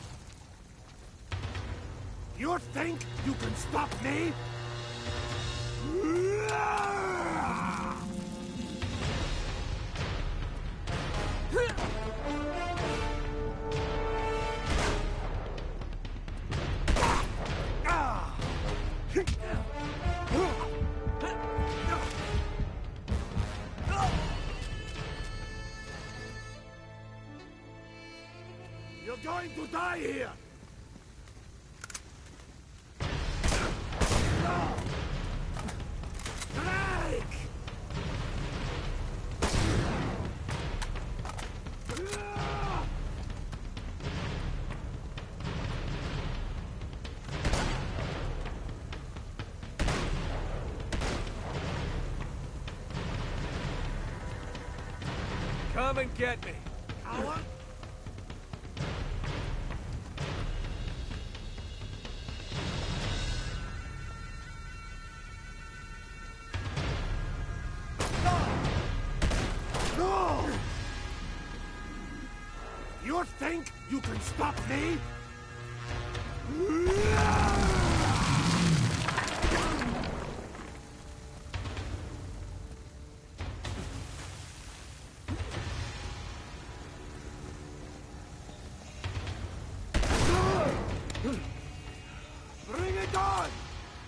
You think you can stop me? You're going to die here! No! Drake! Come and get me. Coward! No! You think you can stop me? Bring it on!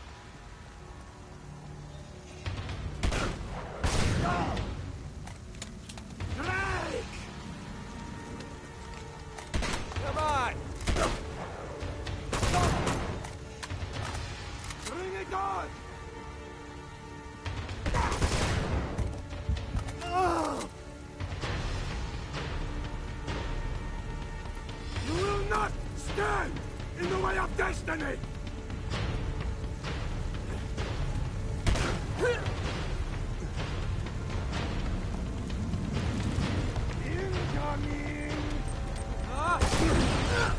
enemy! Incoming! Ah!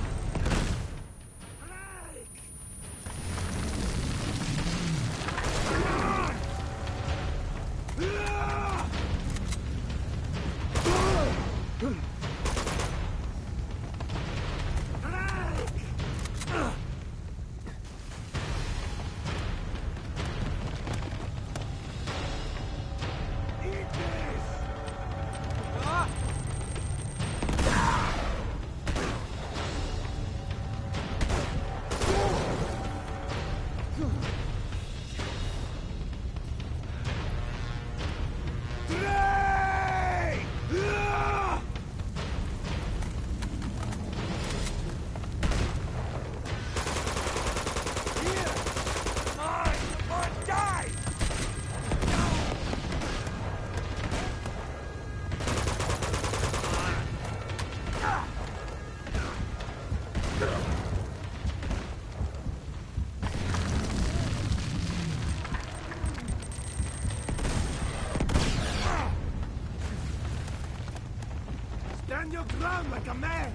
Stand your ground like a man!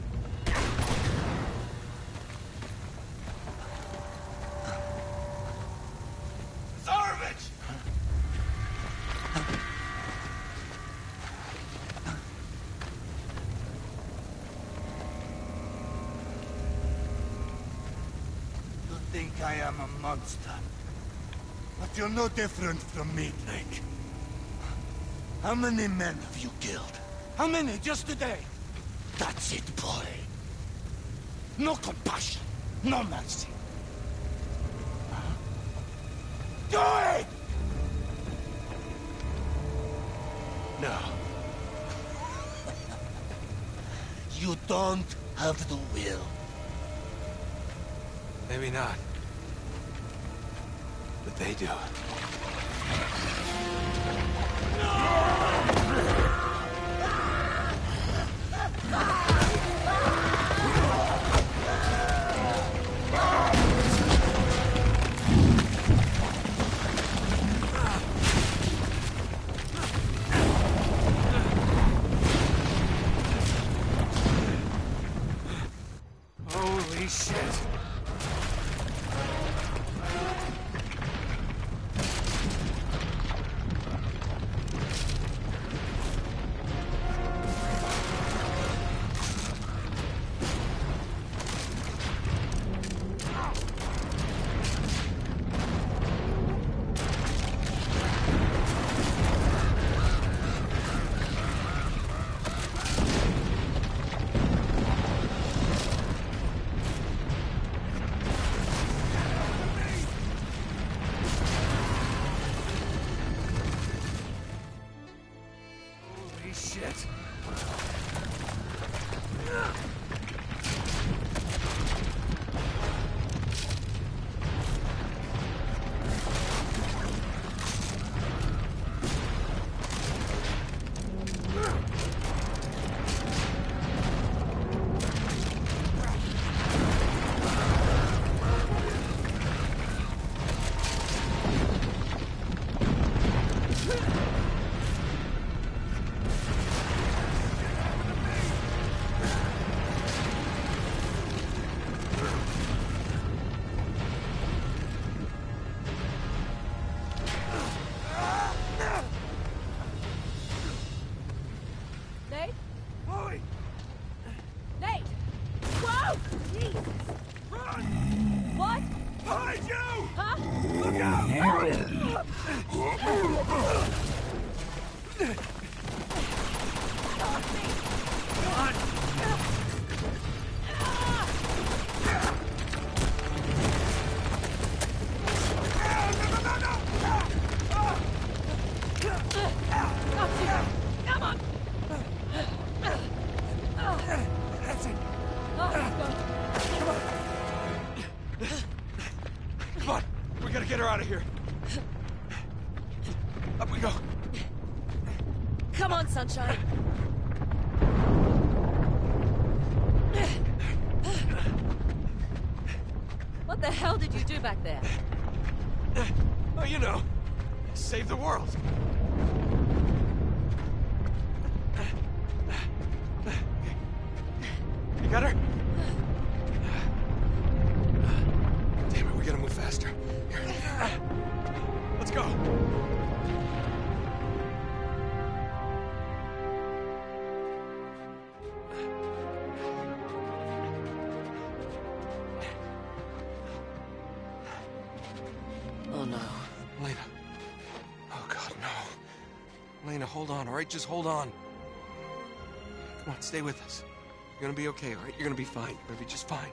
Zarovich! You think I am a monster? But you're no different from me, Drake. How many men have you killed? How many just today? That's it, boy. No compassion, no mercy. Huh? Do it! No. You don't have the will. Maybe not. But they do. Holy shit. Shit. Nate? Chloe! Nate! Whoa! Jesus! Run! What? Behind you! Huh? Look out! Come on! That's it! Oh, let's go. Come on! We gotta get her out of here! Up we go! Come on, Sunshine. What What the hell did you do back there? Oh, you know, save the world. You got her? Damn it, we gotta move faster. Here. Let's go. Oh no. Elena. Oh God, no. Elena, hold on, all right? Just hold on. Come on, stay with us. You're gonna be okay, all right? You're gonna be fine. You're gonna be just fine.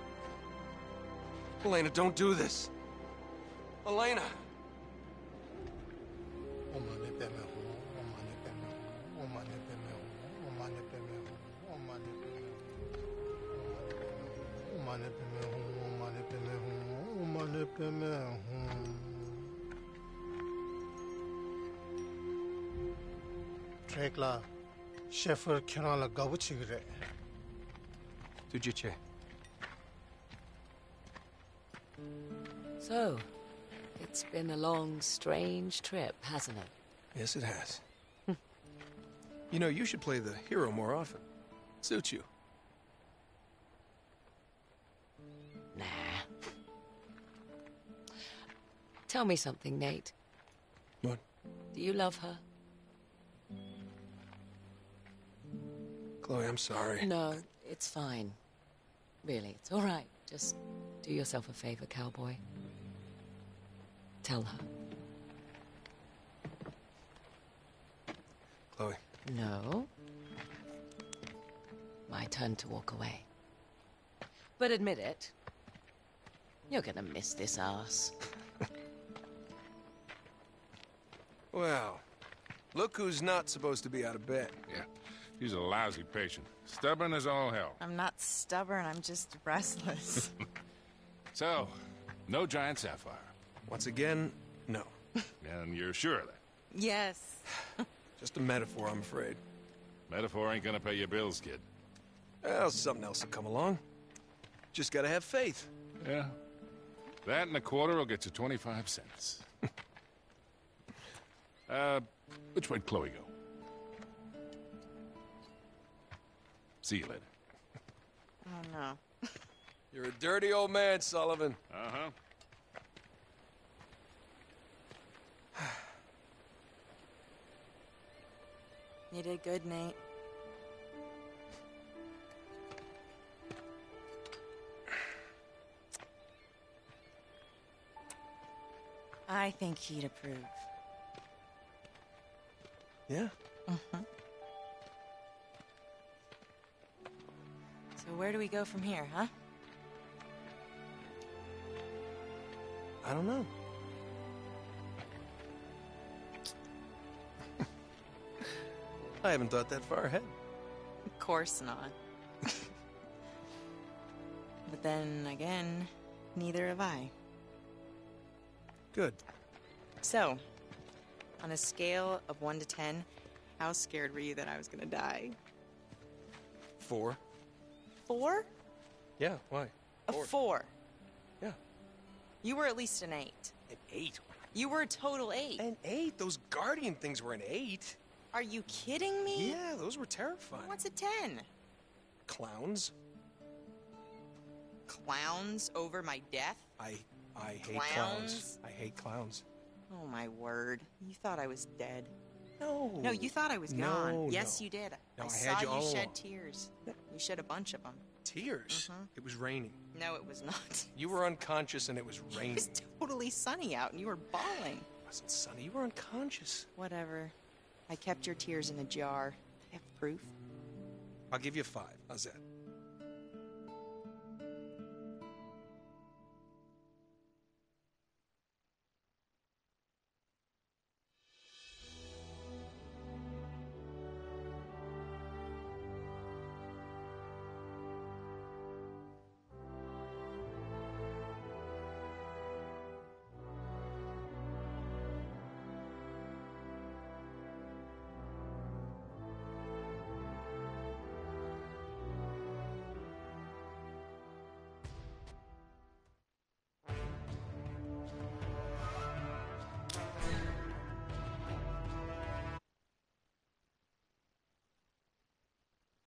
Elena, don't do this. Elena. Dracula, Sheffer Kerala Gabuchigre. Tujiche. So, it's been a long, strange trip, hasn't it? Yes, it has. You know, you should play the hero more often. Suits you. Nah. Tell me something, Nate. What? Do you love her? Chloe, I'm sorry. No, it's fine. Really, it's all right. Just do yourself a favor, cowboy. Tell her. Chloe. No. My turn to walk away. But admit it. You're gonna miss this ass. Well, look who's not supposed to be out of bed. Yeah, he's a lousy patient. Stubborn as all hell. I'm not stubborn, I'm just restless. So, no giant sapphire. Once again, no. And you're sure of that? Yes. Just a metaphor, I'm afraid. Metaphor ain't gonna pay your bills, kid. Well, something else will come along. Just gotta have faith. Yeah. That and a quarter will get you twenty-five cents. uh, which way'd Chloe go? See you later. Oh, no. You're a dirty old man, Sullivan. Uh-huh. You did good, Nate. I think he'd approve. Yeah? Mm-hmm. So where do we go from here, huh? I don't know. I haven't thought that far ahead. Of course not. But then again, neither have I. Good. So, on a scale of one to ten, how scared were you that I was gonna die? Four. Four? Yeah, why? A four. four. Yeah. You were at least an eight. An eight? You were a total eight. An eight? Those guardian things were an eight. Are you kidding me? Yeah, those were terrifying. What's a ten? Clowns. Clowns over my death? I I hate clowns. clowns. I hate clowns. Oh my word. You thought I was dead. No. No, you thought I was no, gone. Yes, no. you did. No, I, I saw had you all shed along. tears. You shed a bunch of them. Tears? Mm-hmm. It was raining. No, it was not. You were unconscious and it was raining. It was totally sunny out and you were bawling. It wasn't sunny. You were unconscious. Whatever. I kept your tears in a jar. I have proof. I'll give you a five. How's that?